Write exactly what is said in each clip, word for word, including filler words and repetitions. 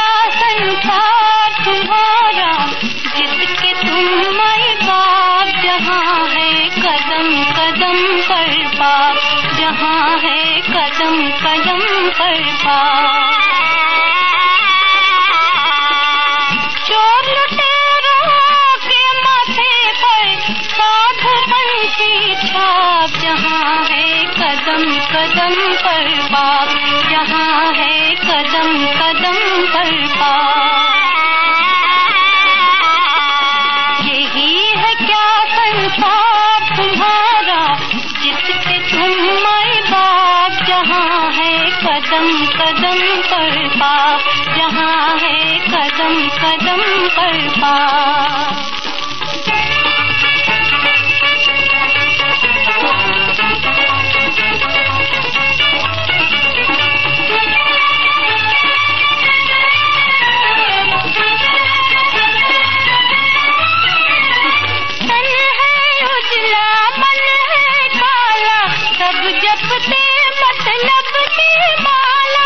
संसार तुम्हारा जिसके तुम माई बाप, जहाँ है कदम कदम पर पाप, जहाँ है कदम कदम पर पाप। चोर लुटेरों के माथे पर साधु पंछी छाप, जहाँ है कदम कदम पर पाप, जहाँ है कदम कदम पर पाप। यही है क्या संसार तुम्हारा जिसके तुम माई बाप, जहाँ है कदम कदम पर पाप, जहाँ है कदम कदम पर पाप। जपते मतलब की माला,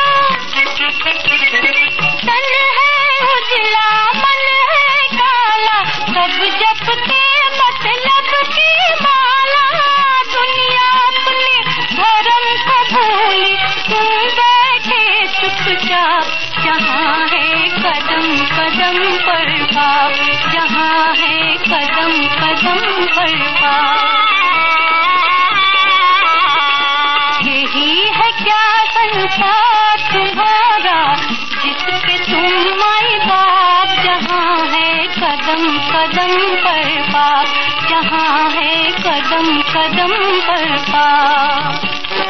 तन है उजला मन है काला, सब जपते मतलब की माला। दुनिया अपने धर्म को भूली तुम बैठे चुपचाप, जहाँ है कदम कदम पर पाप, जहाँ है कदम कदम पर पाप। यही है क्या संसार तुम्हारा जिसके तुम माई बाप, जहाँ है कदम कदम पर पाप, जहाँ है कदम कदम पर पाप।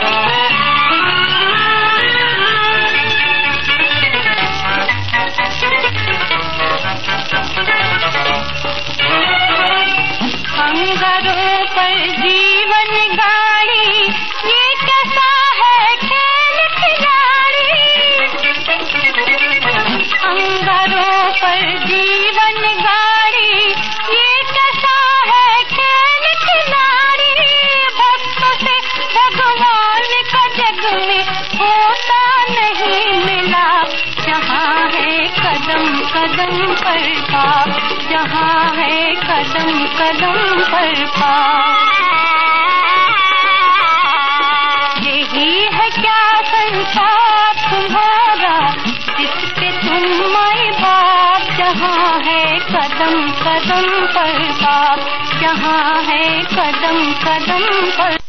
अंगारों पर जीवन गाड़ी, ये कैसा है खेल खिलाड़ी। अंगारों पर जीवन गाड़ी, ये कैसा है खेल खिलाड़ी। भक्तों से भगवान का जग में होता नहीं मिला, जहाँ है कदम कदम पर पाप, जहाँ है कदम कदम पर पाप। यही है क्या संसार तुम्हारा जिसके तुम माई बाप, जहाँ है कदम कदम पर पाप, जहाँ है कदम कदम पर